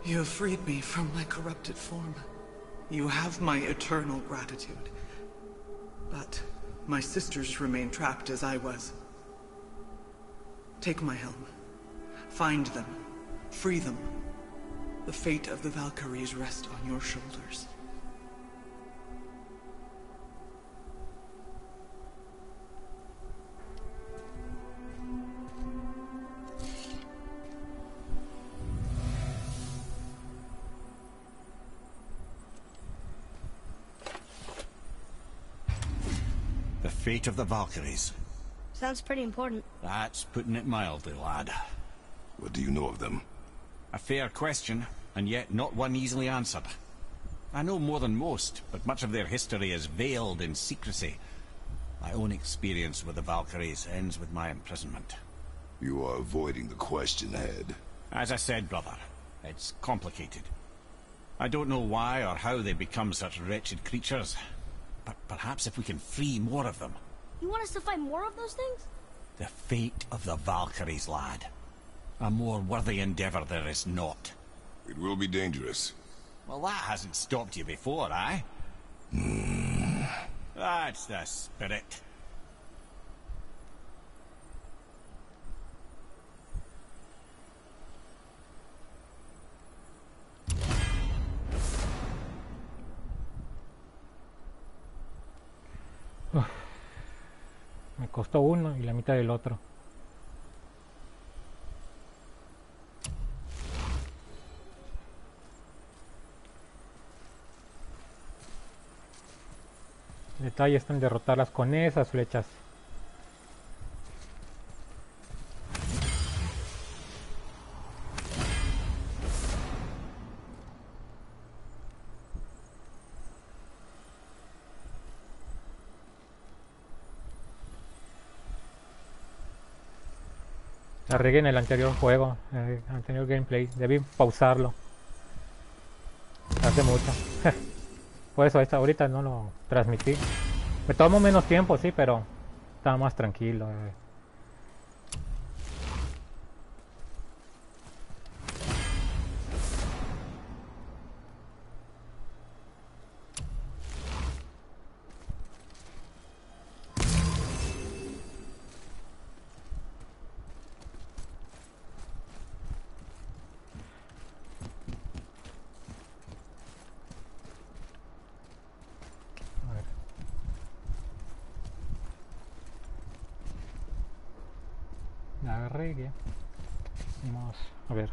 You have freed me from my corrupted form. You have my eternal gratitude. But my sisters remain trapped as I was. Take my helm. Find them. Free them. The fate of the Valkyries rests on your shoulders. The fate of the Valkyries. Sounds pretty important. That's putting it mildly, lad. What do you know of them? A fair question, and yet not one easily answered. I know more than most, but much of their history is veiled in secrecy. My own experience with the Valkyries ends with my imprisonment. You are avoiding the question, Head. As I said, brother, it's complicated. I don't know why or how they become such wretched creatures, but perhaps if we can free more of them. You want us to fight more of those things? The fate of the Valkyries, lad. A more worthy endeavor there is not. It will be dangerous. Well, that hasn't stopped you before, eh? That's the spirit. Me costó uno y la mitad del otro. El detalle está en derrotarlas con esas flechas. La regué en el anterior juego, en el anterior gameplay. Debí pausarlo. Hace mucho. Por eso ahorita no lo transmití. Me tomó menos tiempo, sí, pero estaba más tranquilo. La regué. Vamos a ver.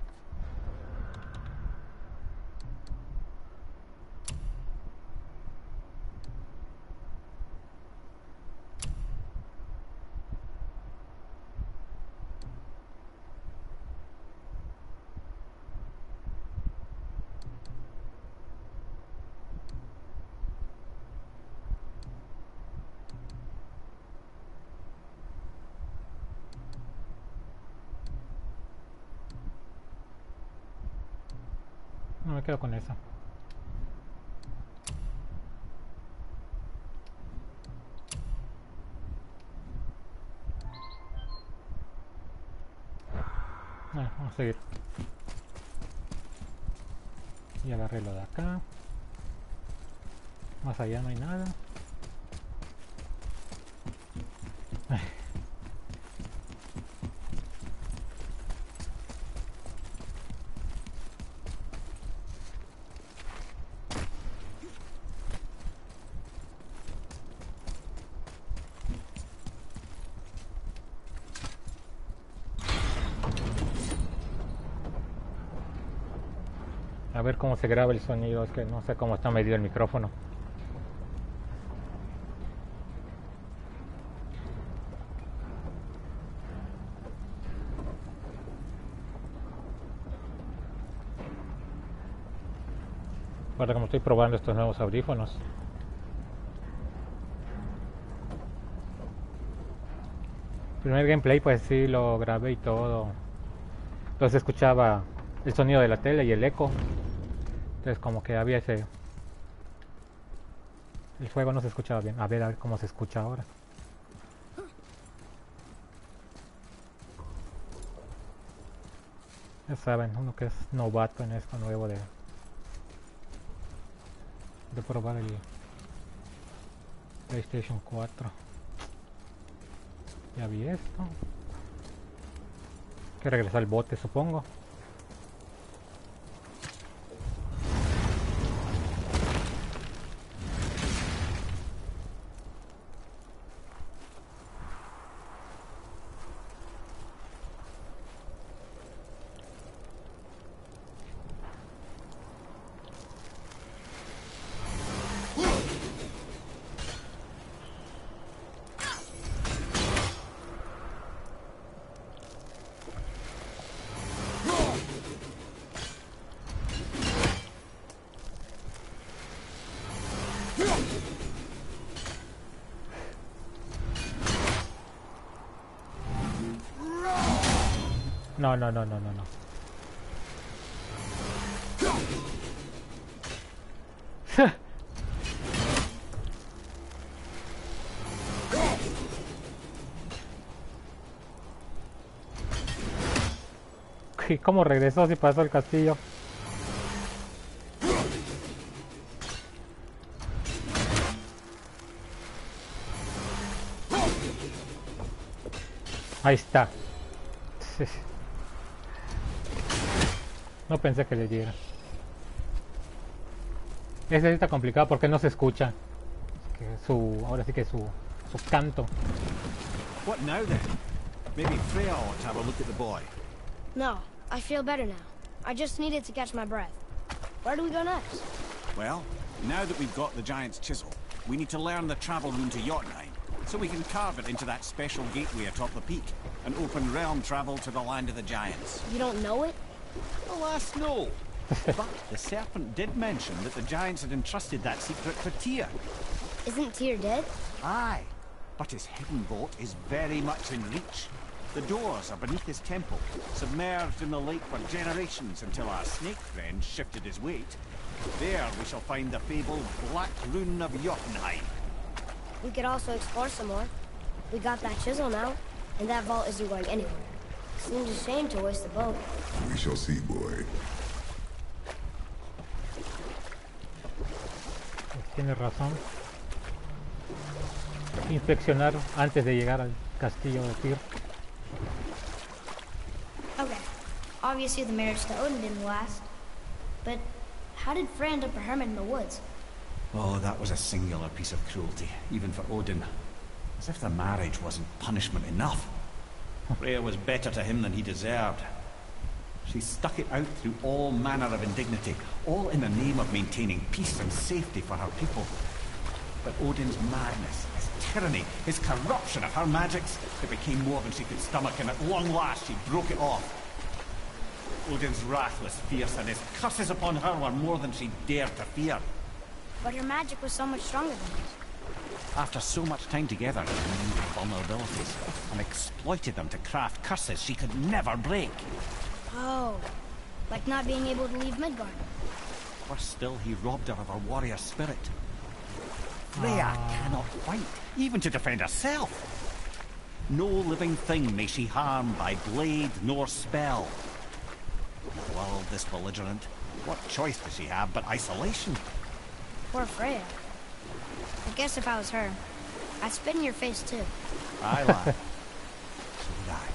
No me quedo con esa. Vamos a seguir. Y agarré lo de acá. Más allá no hay nada. A ver cómo se graba el sonido, es que no sé cómo está medido el micrófono. Ahora como estoy probando estos nuevos audífonos. Primer gameplay pues sí lo grabé y todo. Entonces escuchaba el sonido de la tele y el eco. Entonces como que había ese... El juego no se escuchaba bien. A ver cómo se escucha ahora. Ya saben, uno que es novato en esto nuevo de probar el PlayStation 4. Ya vi esto. Hay que regresar al bote, supongo. No, no, no, no, no, no. ¿Cómo regresó si pasó el castillo? Ahí está. No pensé que le diera. Ese está complicado porque no se escucha. Ahora sí que su canto. What now then? Maybe Freya ought to have a look at the boy. No, I feel better now. I just needed to catch my breath. Where do we go next? Well, now that we've got the giant's chisel, we need to learn the travel rune to Jotunheim, so we can carve it into that special gateway atop the peak, and open realm travel to the land of the giants. You don't know it? Alas, no. But the serpent did mention that the giants had entrusted that secret to Tyr. Isn't Tyr dead? Aye, but his hidden boat is very much in reach. The doors are beneath his temple, submerged in the lake for generations until our snake friend shifted his weight. There we shall find the fabled Black Rune of Jotunheim. We could also explore some more. We got that chisel now, and that vault isn't going anywhere. Seems a shame to waste the boat. We shall see, boy. Pues tiene razón. Inspeccionar antes de llegar al castillo de Tyr. Okay. Obviously the marriage to Odin didn't last. But how did Frey end up a hermit in the woods? Oh, that was a singular piece of cruelty, even for Odin. As if the marriage wasn't punishment enough. Freya was better to him than he deserved. She stuck it out through all manner of indignity, all in the name of maintaining peace and safety for her people. But Odin's madness, his tyranny, his corruption of her magics, it became more than she could stomach, and at long last she broke it off. Odin's wrath was fierce, and his curses upon her were more than she dared to fear. But her magic was so much stronger than his. After so much time together, she knew her vulnerabilities and exploited them to craft curses she could never break. Oh, like not being able to leave Midgard. Worse still, he robbed her of her warrior spirit. Freya cannot fight, even to defend herself. No living thing may she harm by blade nor spell. In a world this belligerent, what choice does she have but isolation? Poor Freya. I guess if I was her, I'd spit in your face too. Aye, lad. So would I.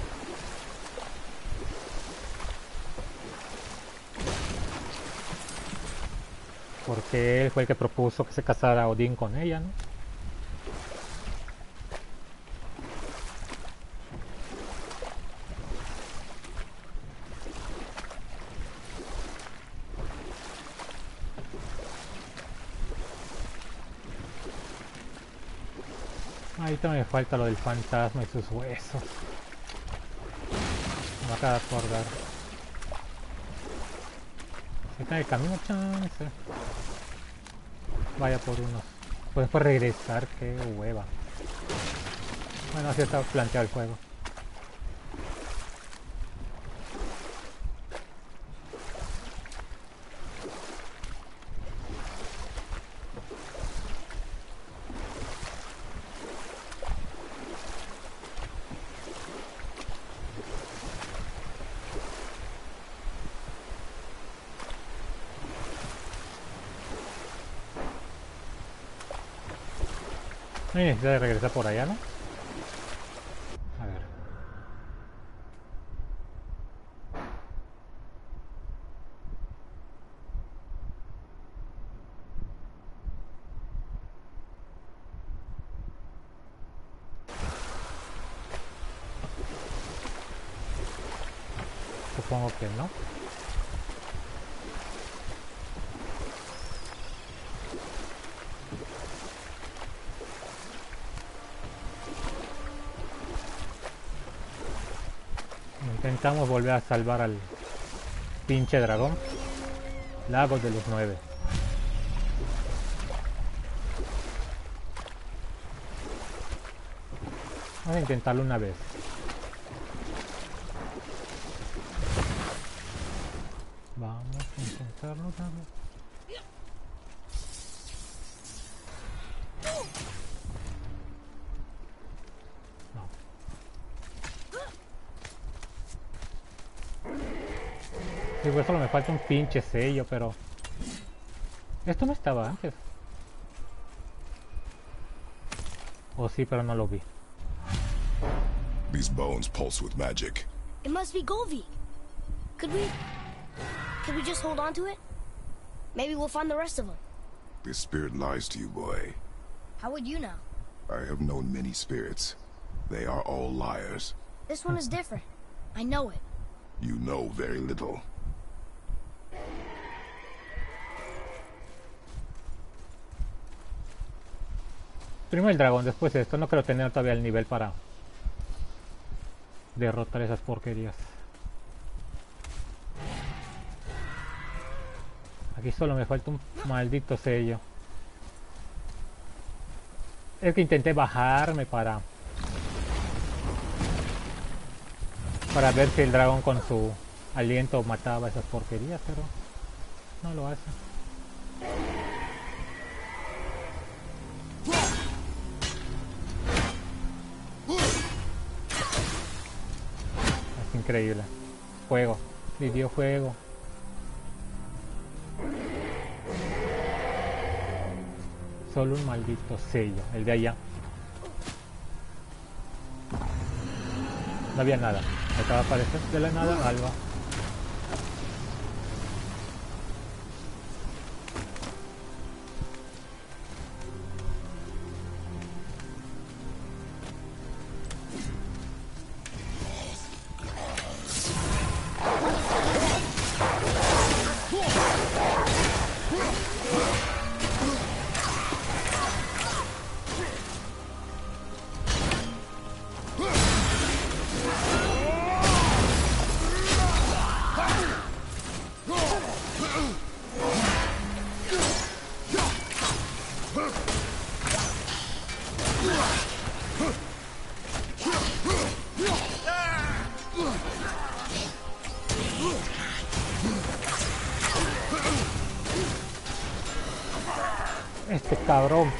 Porque él fue el que propuso que se casara Odín con ella, ¿no? Ahorita me falta lo del fantasma y sus huesos. Me acaba de acordar. Está en el camino, chance. Vaya por unos. Pues después regresar, qué hueva. Bueno, así está planteado el juego. No hay necesidad de regresar por allá, ¿no? A ver. Supongo que no. Intentamos volver a salvar al pinche dragón. Lagos de los 9. Vamos a intentarlo una vez. Vamos a intentarlo una vez. Sí, pues solo me falta un pinche sello, pero... Esto no estaba antes. Oh, sí, pero no lo vi. These bones pulse with magic. It must be Golvi. Could we just hold on to it? Maybe we'll find the rest of them. This spirit lies to you, boy. How would you know? I have known many spirits. They are all liars. This one is different. I know it. You know very little. Primero el dragón, después esto. No creo tener todavía el nivel para derrotar esas porquerías. Aquí solo me falta un maldito sello. Es que intenté bajarme para ver si el dragón con su aliento mataba esas porquerías, pero no lo hace. Es increíble. Fuego, videojuego. Solo un maldito sello, el de allá. No había nada. Acaba de aparecer de la nada algo. Este cabrón.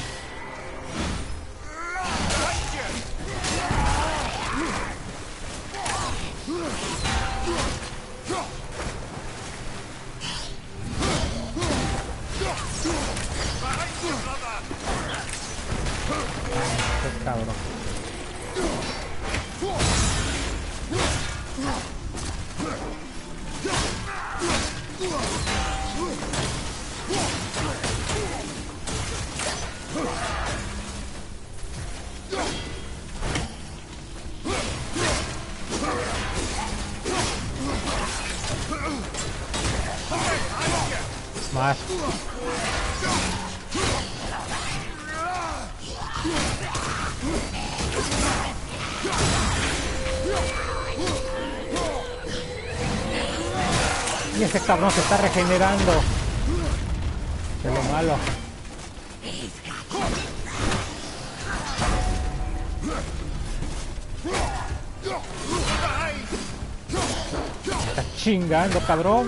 Este cabrón. Más. Y ese cabrón se está regenerando. De lo malo. Está chingando, cabrón.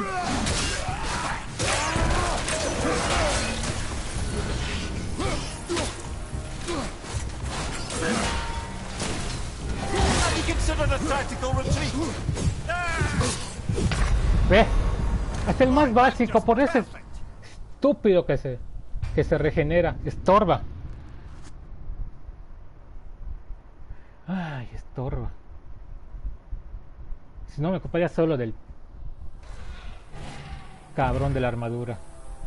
Ve, es el más básico, por ese estúpido que se regenera, estorba. Ay, estorba. Si no me ocuparía solo del cabrón de la armadura.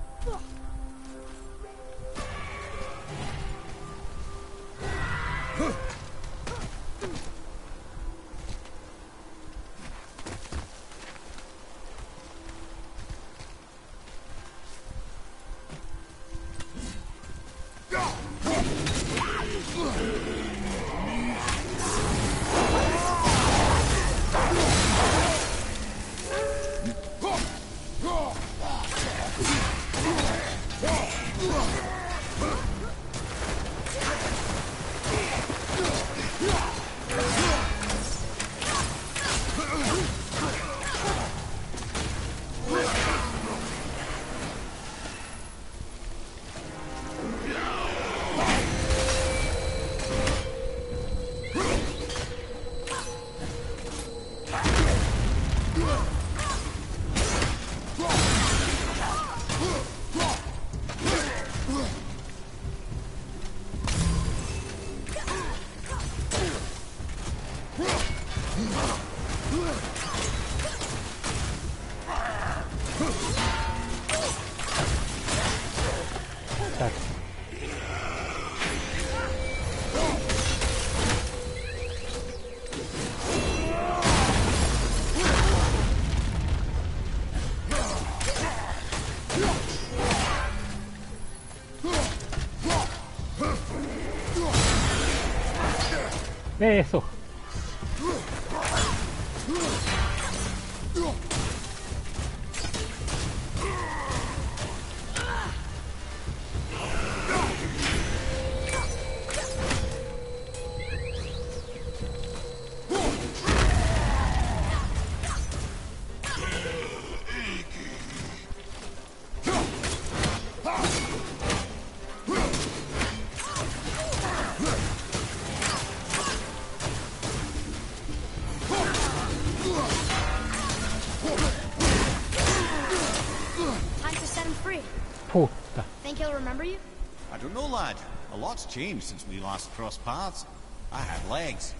Eso. Puta. Think he'll remember you? I don't know, lad. A lot's changed since we last crossed paths. I had legs.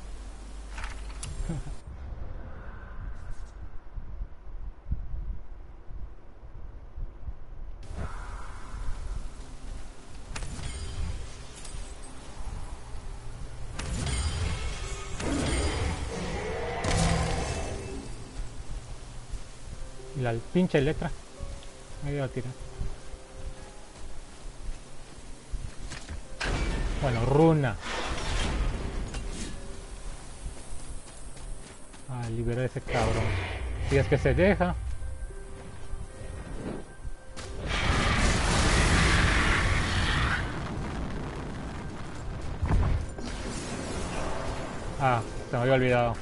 Y la pinche letra. Me iba a tirar. Bueno, runa. Ah, liberar a ese cabrón. Si es que se deja. Ah, se me había olvidado.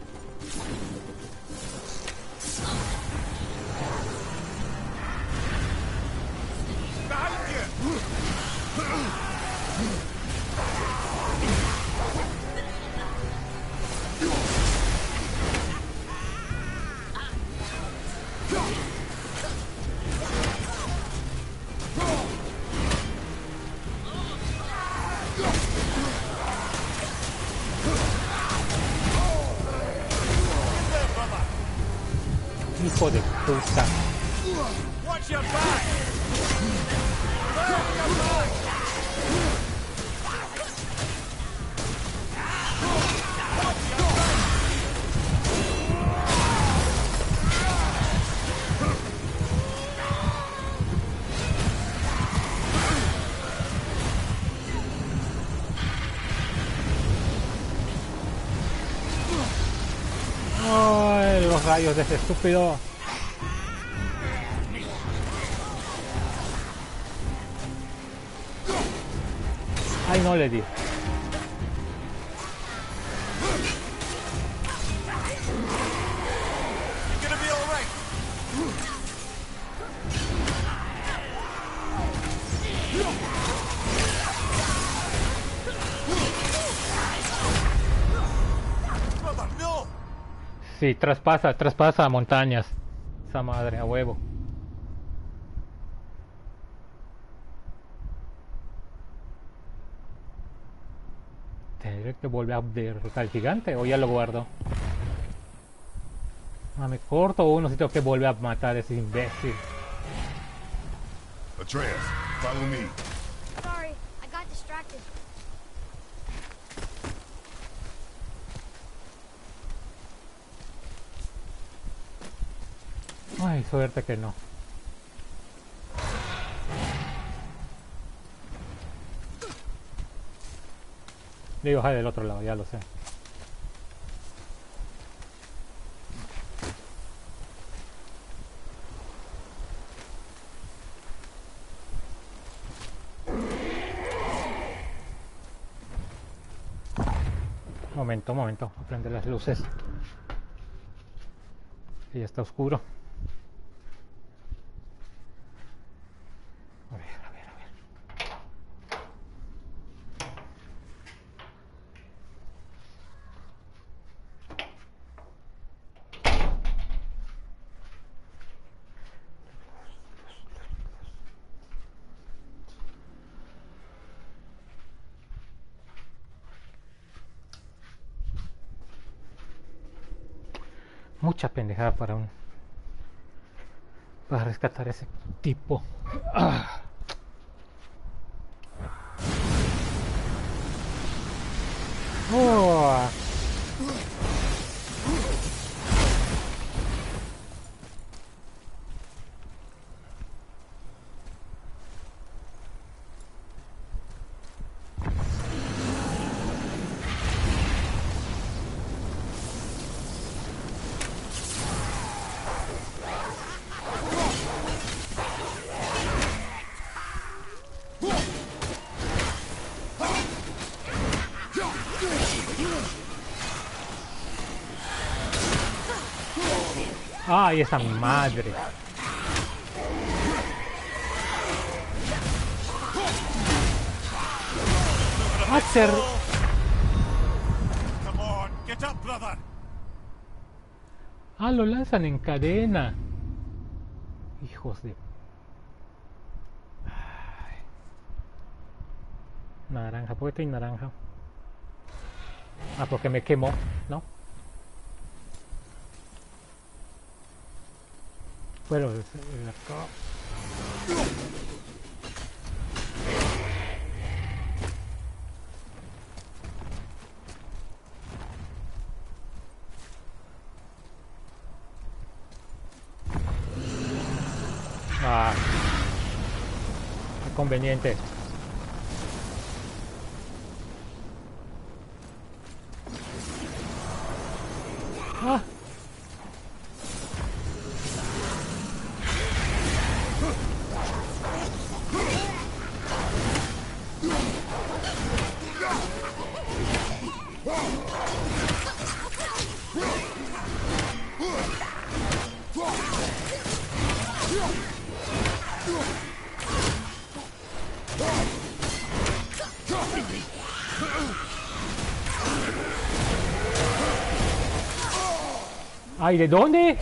Hijo de puta. Ay, los rayos de ese estúpido. Ay, no le di. Sí, traspasa montañas. Esa madre, a huevo. Tendré que volver a derrotar al gigante o ya lo guardo. Ah, me corto uno si tengo que volver a matar a ese imbécil. Atreus, follow me. Sorry, I got distracted. Ay, suerte que no. Digo, del otro lado, ya lo sé. Momento, a prender las luces. Y ya está oscuro. A ver. Mucha pendejada para rescatar a ese tipo. Ah. Oh. ¡Ay, esa madre! ¡Hacer! ¡Ah, lo lanzan en cadena! Hijos de... Ay. Naranja, ¿por qué estoy naranja? Ah, porque me quemó, ¿no? Pero acá. Ah, qué conveniente. Ah. Ay, ¿de dónde?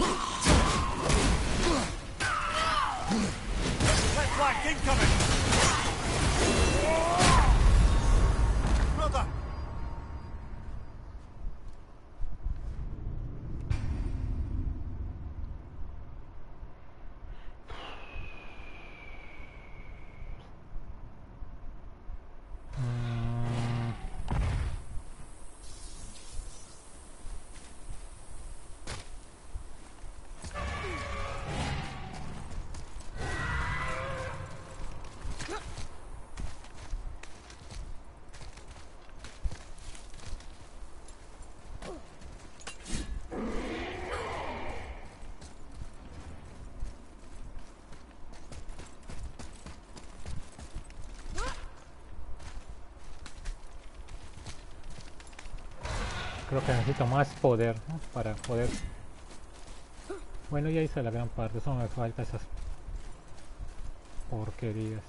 Creo que necesito más poder, ¿no? Para poder... Bueno, ya hice la gran parte, solo me falta esas porquerías.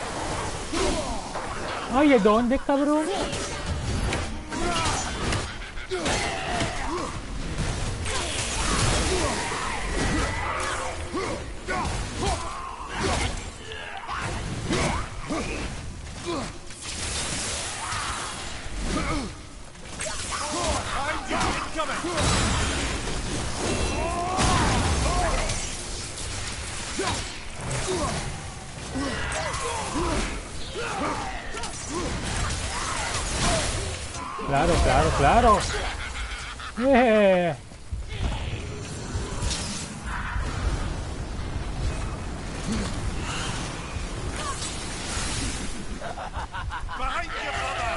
Ay, ¿de dónde, cabrón? Claro, claro, claro. Behind you, brother!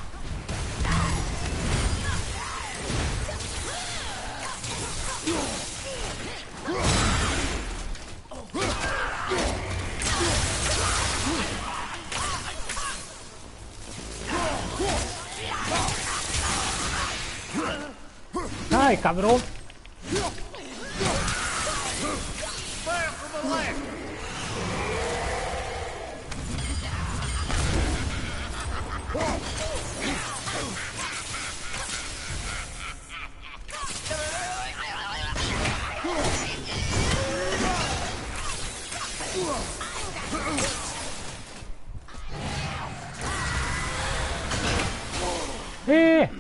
¡Ay, cabrón! Fire from the left! ¡Eh!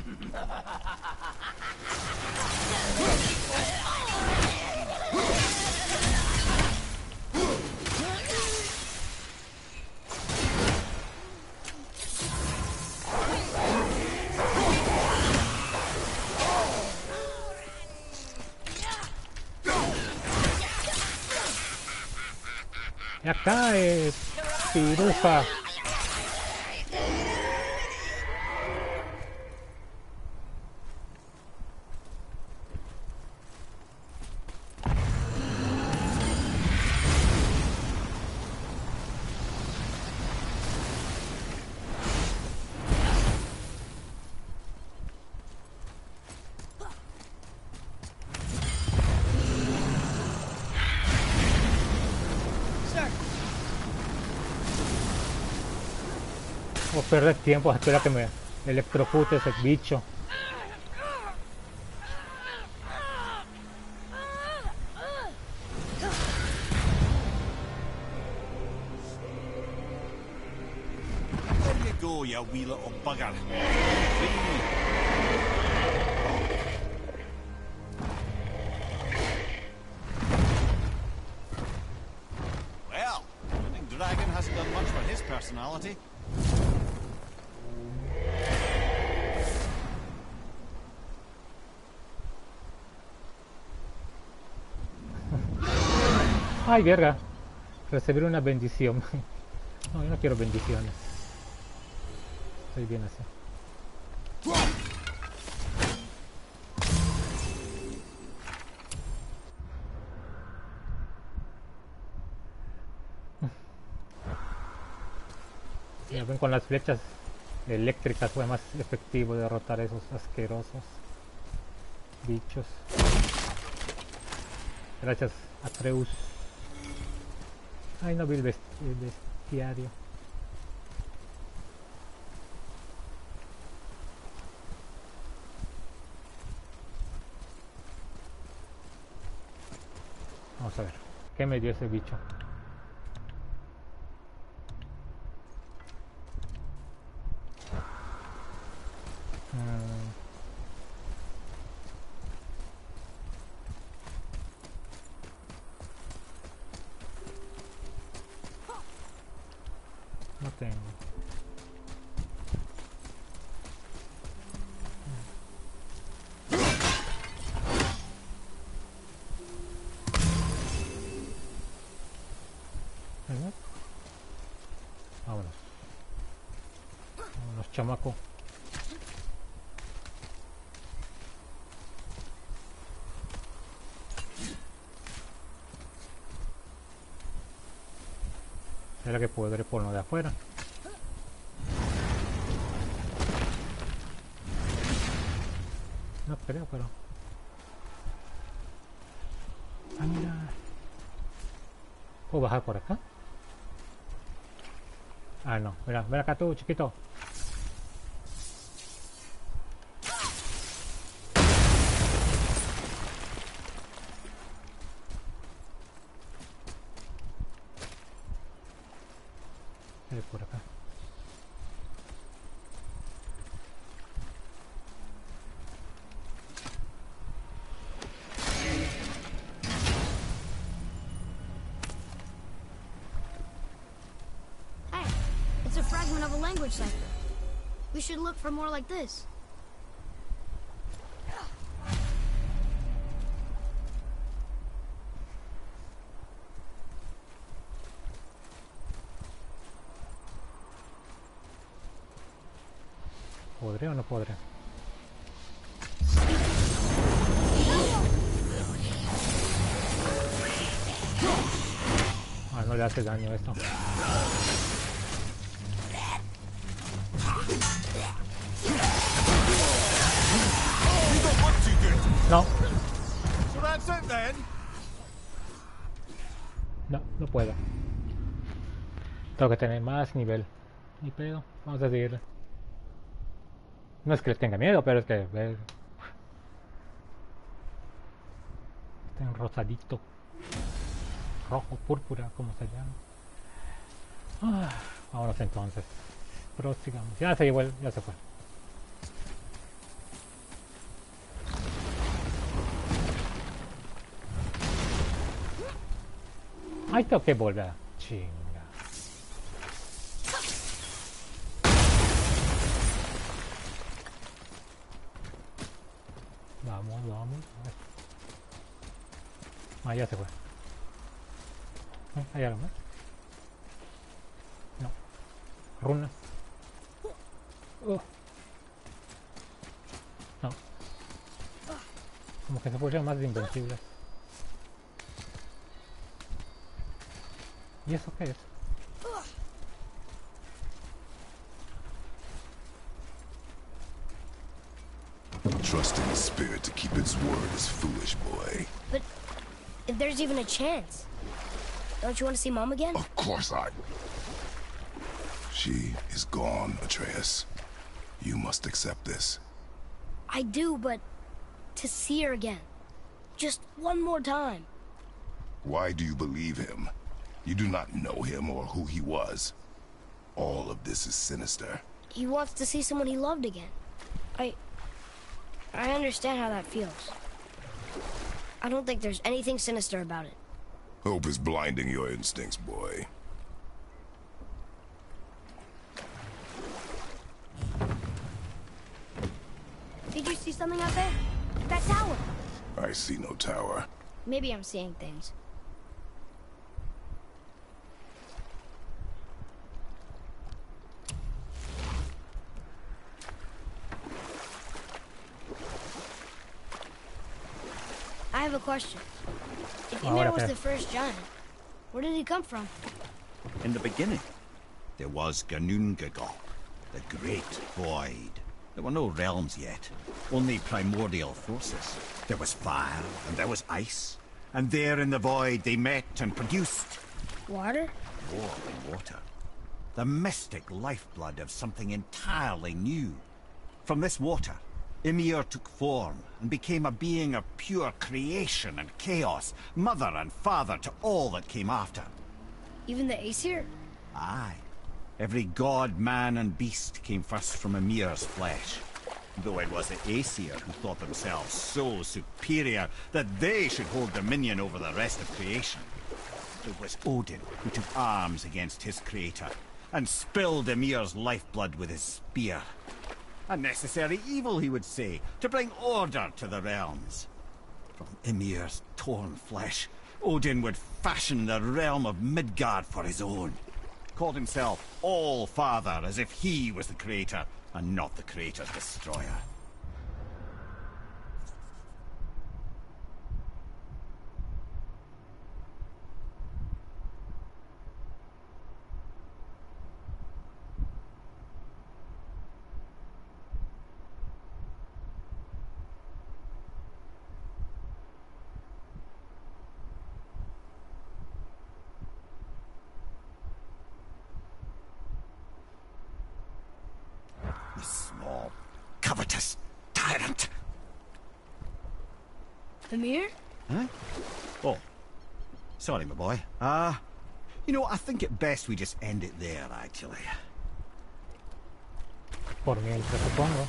Y acá es piruja. O perder tiempo, espera que me electrocute ese bicho. There you go, you wee little bugger. Well, I think Dragon hasn't done much for his personality. Ay, verga. Recibir una bendición. No, yo no quiero bendiciones. Estoy bien así. Ya ven, con las flechas eléctricas fue más efectivo derrotar a esos asquerosos bichos. Gracias, Atreus. Ay, no vi el bestiario. Vamos a ver. ¿Qué me dio ese bicho? No tengo. Vámonos. Vámonos, chamaco. ¿Será que podré por lo de afuera? No creo, pero... Ah, mira. ¿Puedo bajar por acá? Ah, no. Mira, ven acá tú, chiquito. Por acá. language cipher. We should look for more like this. ¿Podré o no podré? Ah, no le hace daño esto. No. So that's it then. No, no puedo. Tengo que tener más nivel. Ni pedo. Vamos a seguir. No es que les tenga miedo, pero es que... Está en rosadito. Rojo, púrpura, como se llama. Vámonos entonces. Prosigamos. Ya se llevó, ya se fue. Ay, tengo que volver. Chinga. Vamos, vamos. Ah, ya se fue. ¿Hay algo más? No. Runas. No. Como que se pusieron más invencibles. ¿Y eso qué es? Trusting the spirit to keep its word is foolish, boy. But if there's even a chance, don't you want to see Mom again? Of course I... She is gone, Atreus. You must accept this. I do, but to see her again. Just one more time. Why do you believe him? You do not know him or who he was. All of this is sinister. He wants to see someone he loved again. I understand how that feels. I don't think there's anything sinister about it. Hope is blinding your instincts, boy. Did you see something out there? That tower! I see no tower. Maybe I'm seeing things. I have a question. If Ymir was the first giant, where did he come from? In the beginning, there was Ginnungagap, the Great Void. There were no realms yet, only primordial forces. There was fire, and there was ice. And there in the void they met and produced... Water? more than water. The mystic lifeblood of something entirely new. From this water, Ymir took form and became a being of pure creation and chaos, mother and father to all that came after. Even the Aesir? Aye. Every god, man and beast came first from Ymir's flesh. Though it was the Aesir who thought themselves so superior that they should hold dominion over the rest of creation. It was Odin who took arms against his creator and spilled Ymir's lifeblood with his spear. A necessary evil, he would say, to bring order to the realms. From Ymir's torn flesh, Odin would fashion the realm of Midgard for his own. Called himself All-Father, as if he was the creator, and not the creator's destroyer. The small, covetous tyrant! Ymir? Huh? Oh. Sorry, my boy. You know, I think it best we just end it there, actually. Por mientras, supongo.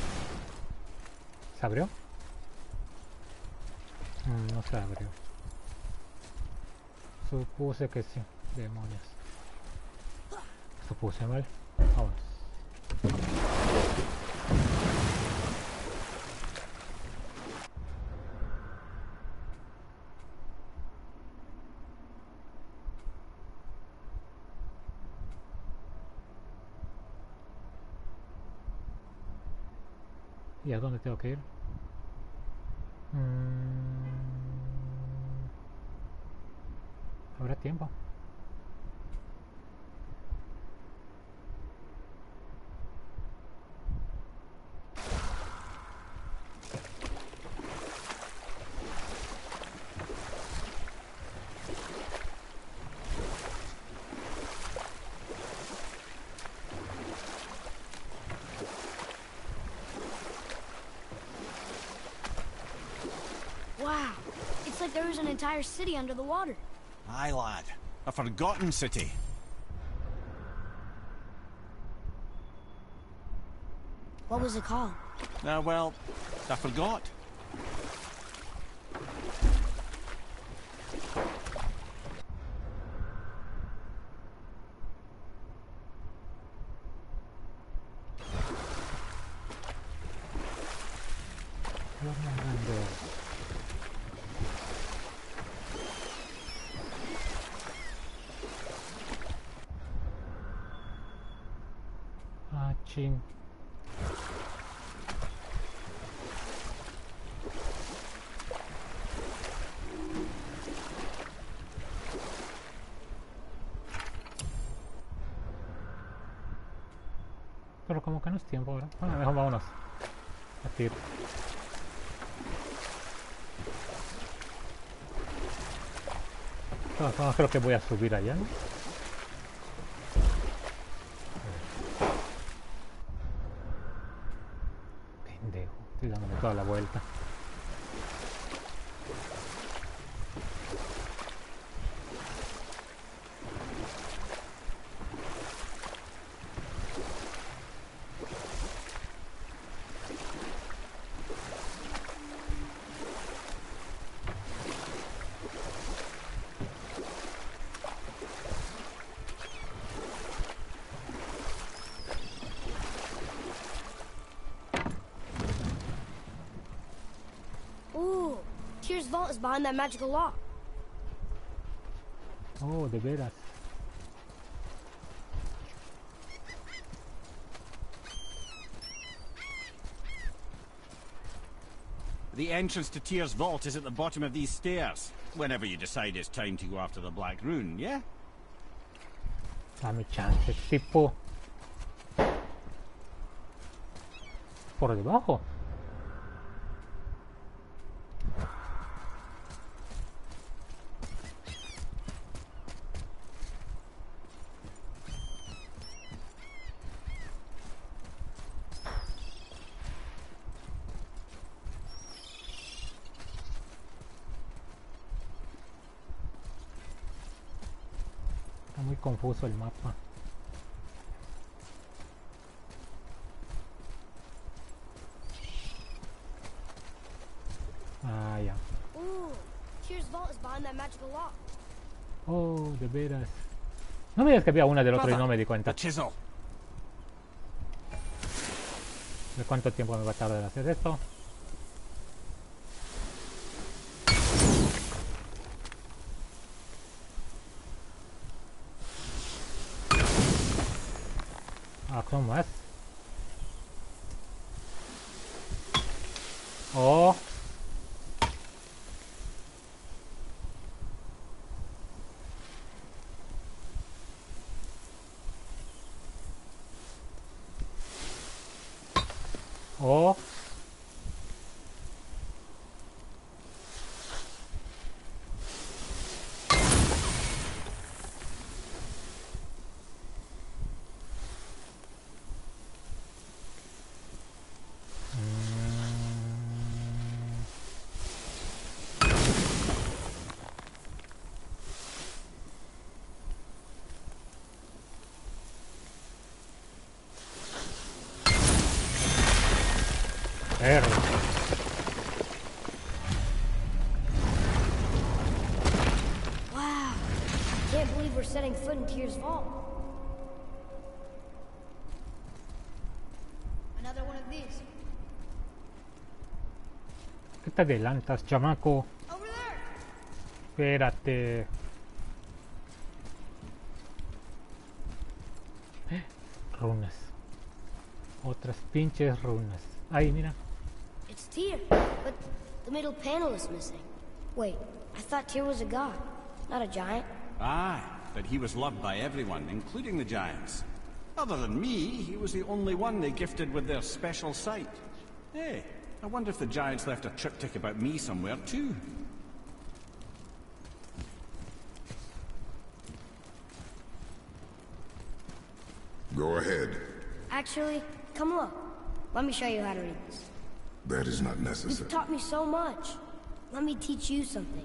¿Se abrió? No se abrió. Supuse que sí. Demonios. Supuse mal. Vamos. ¿Y a dónde tengo que ir? ¿Habrá tiempo? Wow, it's like there was an entire city under the water. Aye, lad. A forgotten city. What was it called? Well, I forgot. Ah, chin. Pero como que no es tiempo ahora. Bueno, mejor vámonos. A tiro. De todas formas, creo que voy a subir allá, ¿no? Pendejo, estoy dándole toda la vuelta. Ooh, Tyr's vault is behind that magical lock. Oh, de veras. The entrance to Tyr's vault is at the bottom of these stairs. Whenever you decide it's time to go after the Black Rune, yeah? Dame chance, tipo. Por debajo. Está muy confuso el mapa. Ah, ya. Ooh, Tyr's vault is behind that magical lock. Oh, de veras. No me digas que había una del otro y no me di cuenta. The chisel. ¿De cuánto tiempo me va a tardar hacer esto? Ah, ¿cómo es? Oh. Oh. R. Wow, can't believe we're setting foot in Tyr's vault. these. ¿Qué te adelantas, chamaco? Over there. Espérate. Runas. Otras pinches runas. Ahí, mira. It's Tyr, but the middle panel is missing. Wait, I thought Tyr was a god, not a giant. Aye, but he was loved by everyone, including the giants. Other than me, he was the only one they gifted with their special sight. Hey, I wonder if the giants left a triptych about me somewhere too. Go ahead. Actually, come look. Let me show you how to read this. That is not You've necessary. taught me so much. Let me teach you something.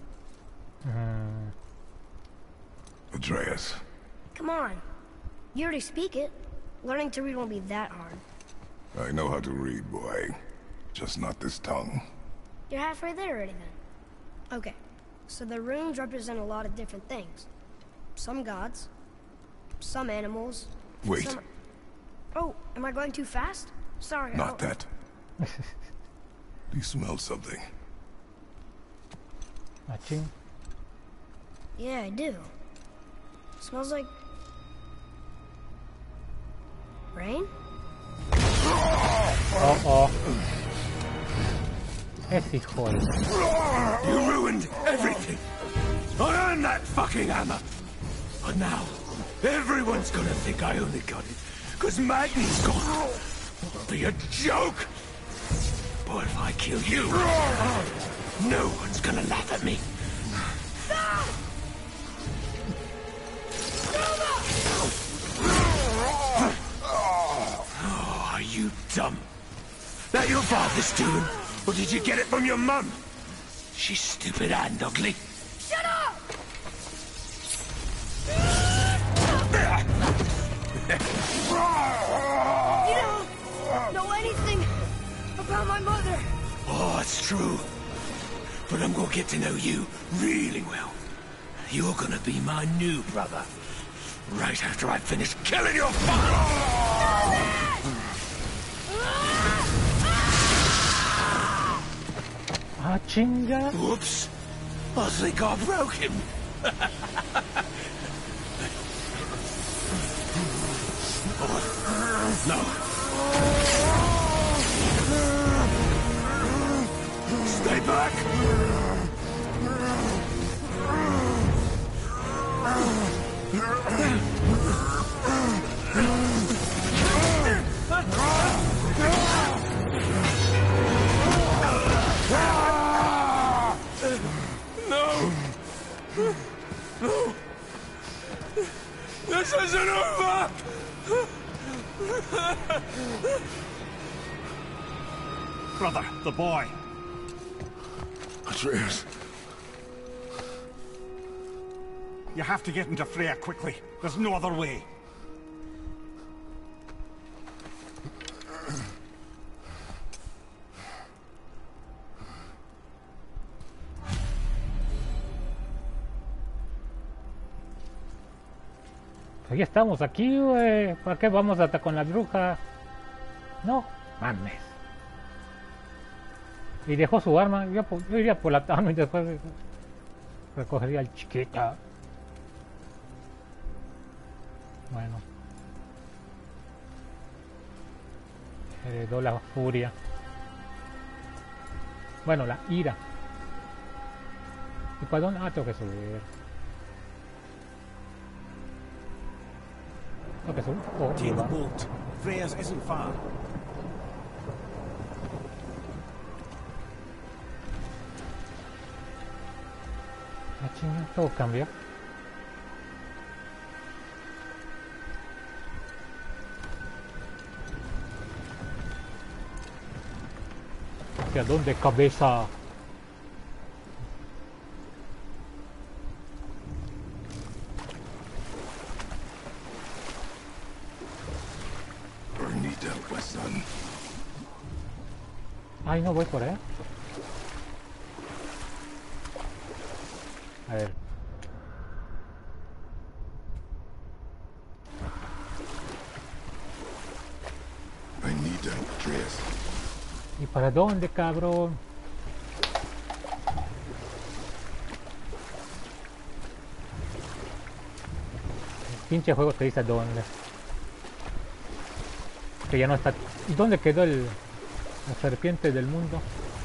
Atreus. Come on. You already speak it. Learning to read won't be that hard. I know how to read, boy. Just not this tongue. You're halfway there already then. Okay, so the runes represent a lot of different things. Some gods, some animals. Wait. Some... Oh, am I going too fast? Sorry. Not that. Do you smell something? Machín. Yeah, I do. Smells like... rain? Oh. Es hijo de... You ruined everything. I earned that fucking hammer. But now, everyone's gonna think I only got it because Magni's gone. It'll be a joke. But if I kill you, no one's gonna laugh at me. Oh, are you dumb? That your father's doing? Or did you get it from your mum? She's stupid and ugly. Shut up! You don't know anything about my mother. Oh, it's true. But I'm gonna get to know you really well. You're gonna be my new brother. Right after I finish killing your father! Ah, chinga. Whoops. I think I broke him. No. Stay back. No. No. This isn't over. Brother, the boy. Atreus. You have to get into Freya quickly. There's no other way. Pues ya estamos aquí, güey. ¿Para qué vamos hasta con la bruja? No, mames. Y dejó su arma. Yo iría por la arma y después recogería al chiquita. Bueno. Heredó la furia. Bueno, la ira. ¿Y para dónde? Ah, tengo que subir. Tengo que subir. Oh, Take the va. boat. Freya's isn't far. Ah, chinga, todo cambia. ¿Hacia dónde, cabeza? I need help, my son. Ay, no voy por ahí. A ver. I need help. Atreus. ¿Y para dónde, cabrón? El pinche juego te dice a dónde. Que ya no está. ¿Y dónde quedó la serpiente del mundo?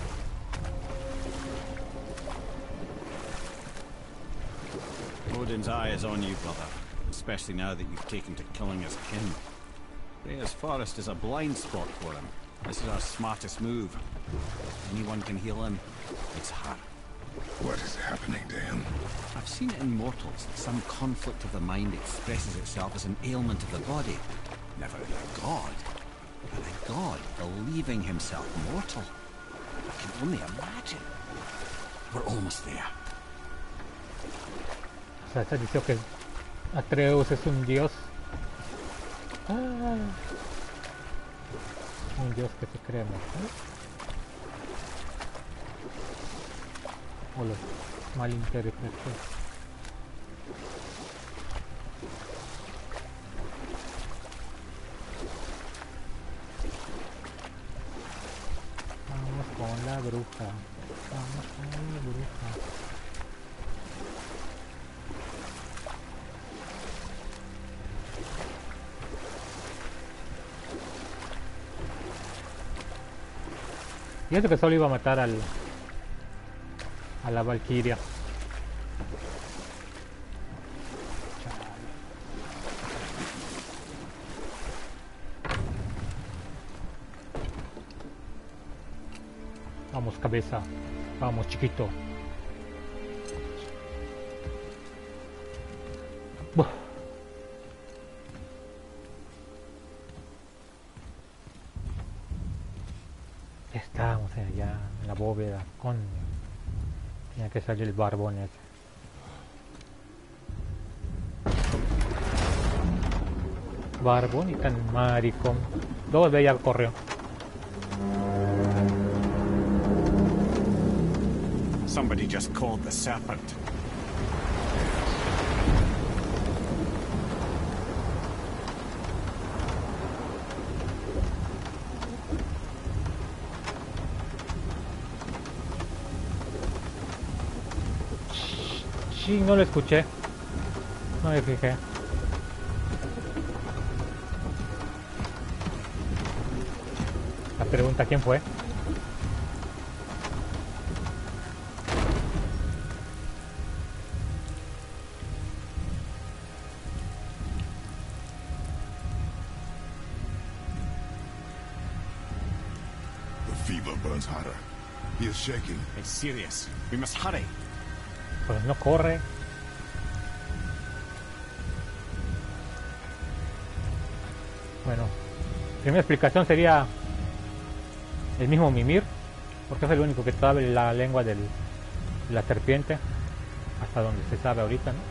Odin's eye is on you, brother, especially now that you've taken to killing his kin. Freya's forest is a blind spot for him. This is our smartest move. Anyone can heal him. It's her. What is happening to him? I've seen it in mortals that some conflict of the mind expresses itself as an ailment of the body. Never in a god. But a god believing himself mortal. I can only imagine. We're almost there. O sea, se dice que Atreus es un dios. Ah, un dios que se cree mortal. O lo malinterpreté. Vamos con la bruja. Vamos con la bruja. Y eso que solo iba a matar a la Valquiria. Vamos, cabeza. Vamos, chiquito. Buah. Ya estamos allá en la bóveda, coño. Tenía que salir el barbón ese. Barbón y tan maricón. Dos de ella corrió. Somebody just called the serpent. Sí, no lo escuché. No me fijé. La pregunta, ¿quién fue? The fever burns hotter. He is shaking. It's serious. We must hurry. Pues no corre. Bueno, primera explicación sería el mismo Mimir, porque es el único que sabe la lengua de la serpiente, hasta donde se sabe ahorita, ¿no?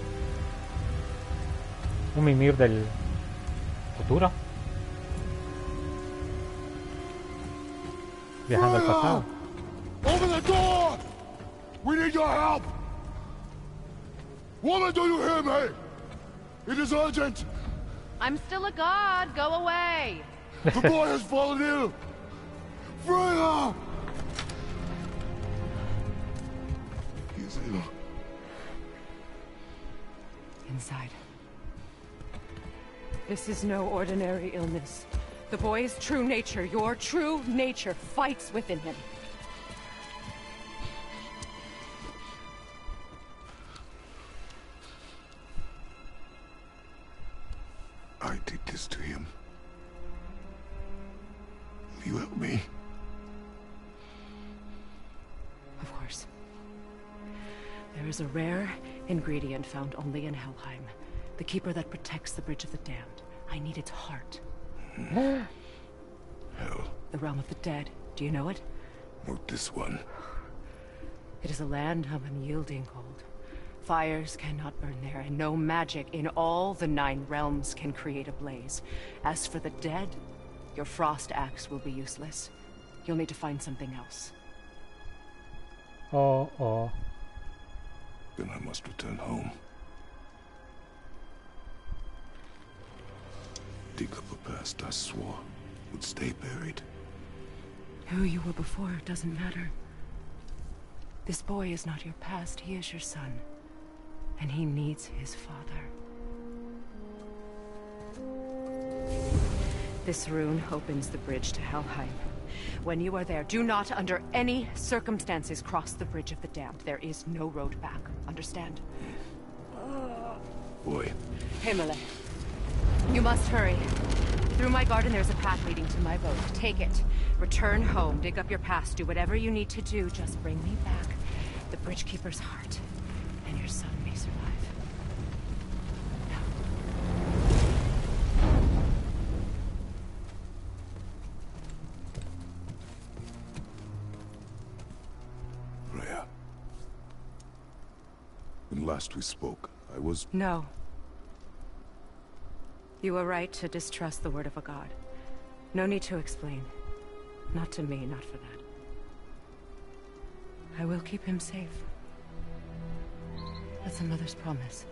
Un Mimir del futuro, viajando al pasado. Open the door! We need your help! Woman, do you hear me? It is urgent! I'm still a god. Go away. The boy has fallen ill! Freya! He is ill. Inside. This is no ordinary illness. The boy's true nature, your true nature, fights within him. I did this to him. Will you help me? Of course. There is a rare ingredient found only in Helheim. The keeper that protects the Bridge of the Damned. I need its heart. Hell. The realm of the dead. Do you know it? Not this one. It is a land of unyielding cold. Fires cannot burn there, and no magic in all the 9 realms can create a blaze. As for the dead, your frost axe will be useless. You'll need to find something else. Oh. Then I must return home. Dig up a past I swore. would stay buried. Who you were before doesn't matter. This boy is not your past, he is your son. And he needs his father. This rune opens the bridge to Helheim. When you are there, do not under any circumstances cross the Bridge of the Damned. There is no road back. Understand? Boy. Himalay. You must hurry. Through my garden there's a path leading to my boat. Take it. Return home, dig up your past, do whatever you need to do. Just bring me back the Bridgekeeper's heart, and your son may survive. Freya. When last we spoke, I was... No. You were right to distrust the word of a god. No need to explain. Not to me, not for that. I will keep him safe. That's a mother's promise.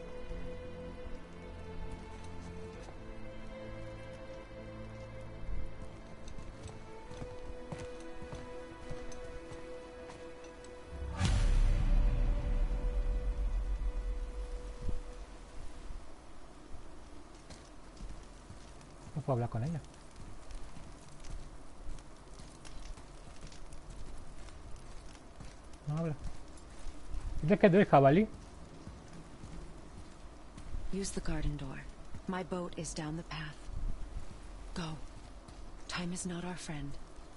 No puedo hablar con ella. No habla. ¿Dónde quedó el jabalí? Use the garden door. My boat is down the path. Go. Time is not our friend.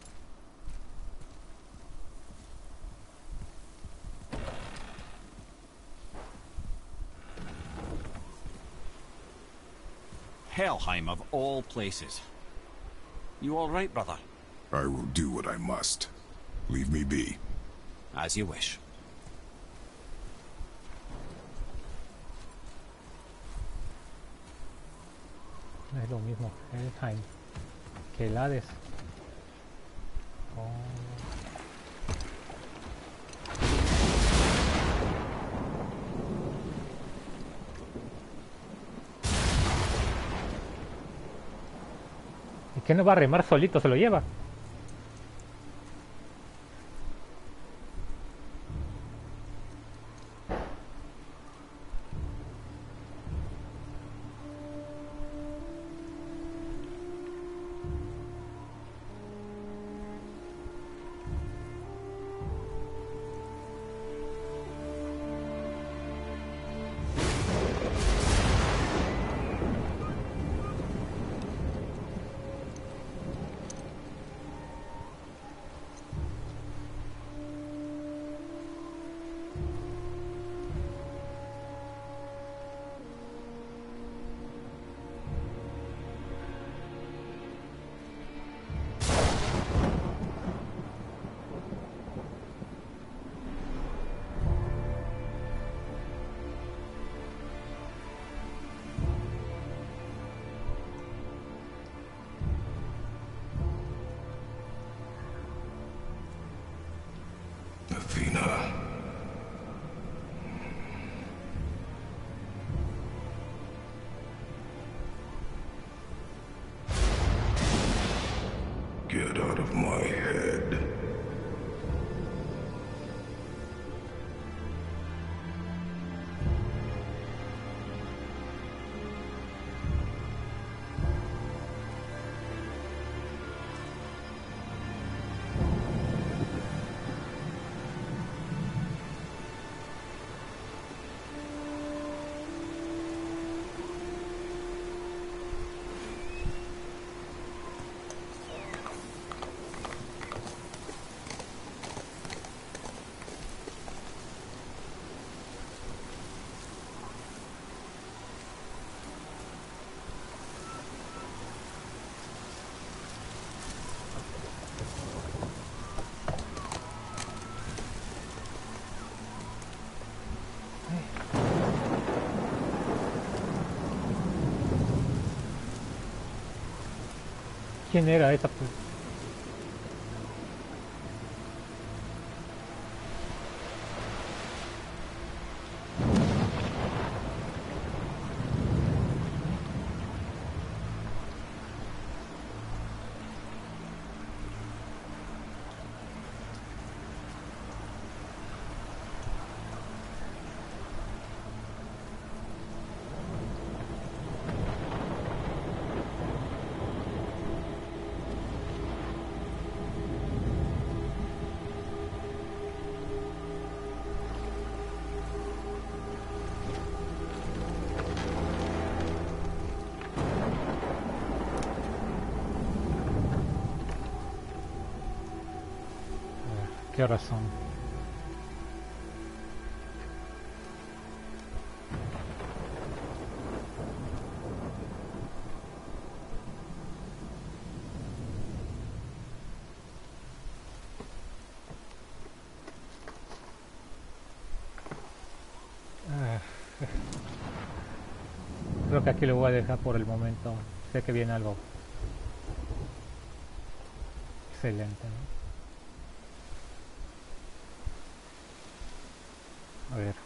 Helheim of all places. You all right, brother? I will do what I must. Leave me be. As you wish. No es lo mismo Helheim que el Hades. Oh. ¿Y qué no va a remar solito? ¿Se lo lleva? Athena. Get out of my head. ¿Quién era esa? ¿Qué horas son? Creo que aquí lo voy a dejar por el momento. Sé que viene algo excelente, ¿no? A ver.